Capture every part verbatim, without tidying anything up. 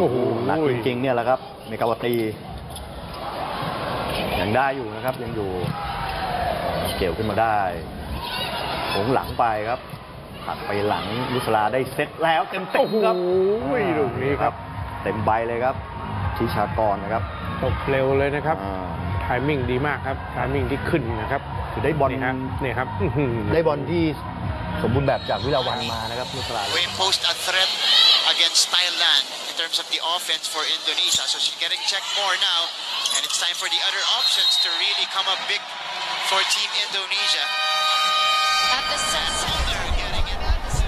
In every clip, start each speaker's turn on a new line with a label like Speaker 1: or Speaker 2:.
Speaker 1: อ้โหหนักจริงๆเนี่ยแหละครับเมกาวตียังได้อยู่นะครับยังอยู่เกี่ยวขึ้นมาได้โค้งหลังไปครับหักไปหลังนุสลาได้เซตแล้วเต็มเต็มครับ
Speaker 2: โอ้ยลูกนี้ครับ
Speaker 1: เต็มใบเลยครับทิชากรนะครับ
Speaker 2: ตกเร็วเลยนะครับไทมิ่งดีมากครับไทมิ่งที่ขึ้นนะครับ
Speaker 1: คือได้บอล
Speaker 2: นี่ครับ
Speaker 1: ได้บอลที่สมบูรณ์แบบจากวิลาวันมานะครับนุสลา
Speaker 3: We impose a threat against Thailand in terms of the offense for Indonesia, so she's getting checked more now, and it's time for the other options to really come up big for Team Indonesia. At the center, they're getting it.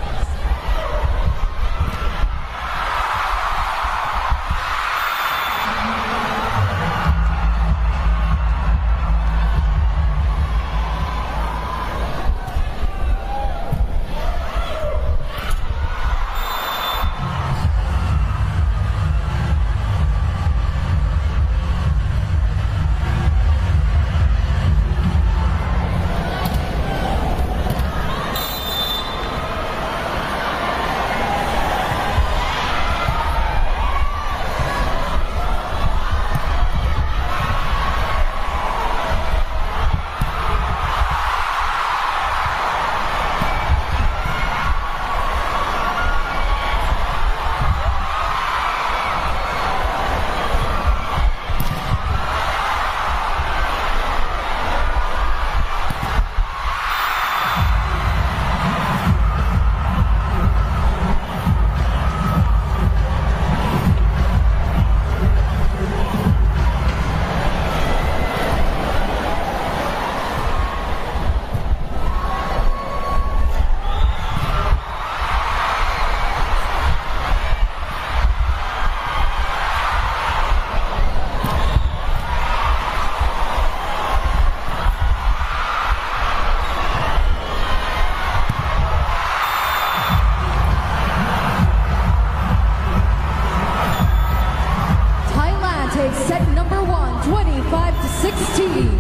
Speaker 4: Set number one, twenty-five to sixteen.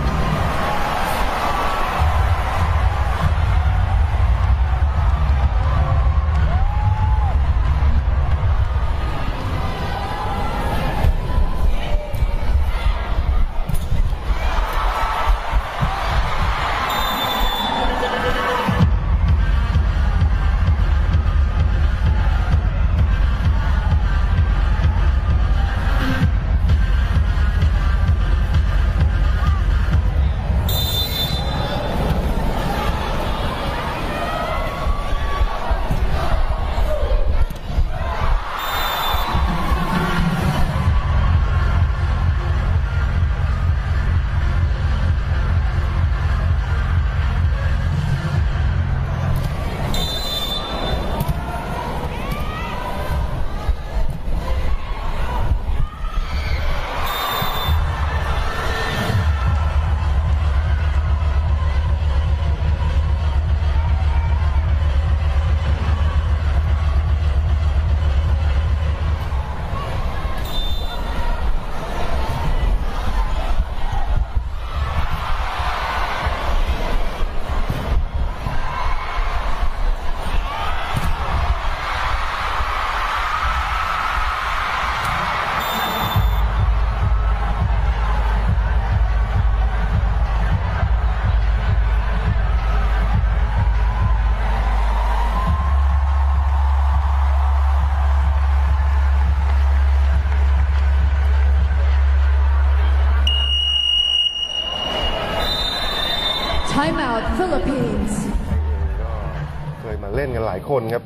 Speaker 4: Timeout Philippines
Speaker 5: เคยมาเล่นกันหลายคนครับ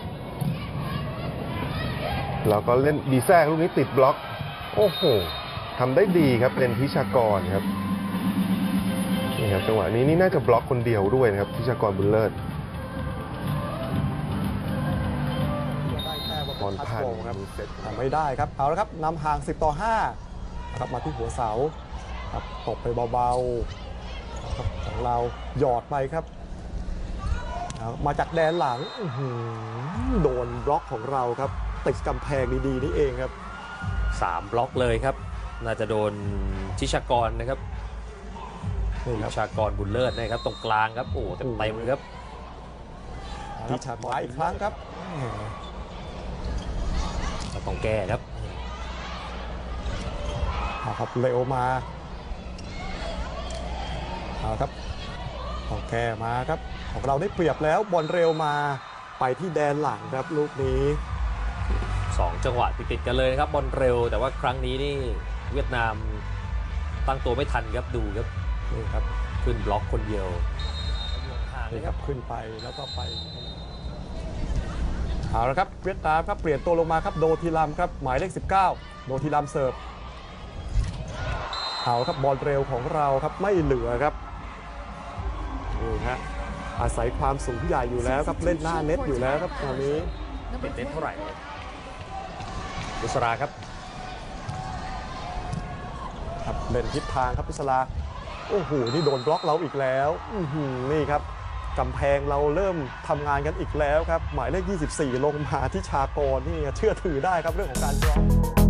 Speaker 5: แล้วก็เล่นดีแซ่ลูกนี้ติดบล็อกโอ้โหทำได้ดีครับเป็นทิชากรครับนี่ครับจังหวะนี้นี่น่าจะบล็อกคนเดียวด้วยนะครับทิชากรบุญเลิศบอลผ่านครับ
Speaker 6: ทำไม่ได้ครับเอาละครับนำห่างสิบต่อห้าครับมาที่หัวเสาครับตบไปเบาๆของเราหยอดไปครับมาจากแดนหลังโดนบล็อกของเราครับติดกำแพงดีๆนี่เองครับ
Speaker 7: สามบล็อกเลยครับน่าจะโดนทิชากรนะครับทิชากรบุญเลิศนะครับตรงกลางครับโอ้เต็มเต็มเลยครับ
Speaker 6: ทิชากรอีกครั้งครับ
Speaker 7: ต้องแก้ครับ
Speaker 6: เอาครับเร็วมาเอาครับต้องแก้มาครับของเราได้เปรียบแล้วบอลเร็วมาไปที่แดนหลังครับลูกนี้
Speaker 7: สองจังหวะติดๆกันเลยนะครับบอลเร็วแต่ว่าครั้งนี้นี่เวียดนามตั้งตัวไม่ทันครับดูครับ
Speaker 6: นี่ครับ
Speaker 7: ขึ้นบล็อกคนเดียว
Speaker 6: นี่ครับขึ้นไปแล้วก็ไปเอาละครับเวียดนามครับเปลี่ยนตัวลงมาครับโดทีลัมครับหมายเลขสิบเก้าโดทีลัมเสิร์ฟเอาครับบอลเร็วของเราครับไม่เหลือครับนี่ฮะอาศัยความสูงใหญ่อยู่แล้วครับเล่นหน้าเน็ตอยู่แล้วครับตอนนี้
Speaker 7: เป็นเน็ตเท่าไหร่บุษราครับ
Speaker 6: ครับเล่นทิศทางครับพิศลาโอ้โหนี่โดนบล็อกเราอีกแล้วอื้อหือนี่ครับกำแพงเราเริ่มทำงานกันอีกแล้วครับหมายเลขยี่สิบสี่ลงมาที่ชากรนี่เชื่อถือได้ครับเรื่องของการบล็อก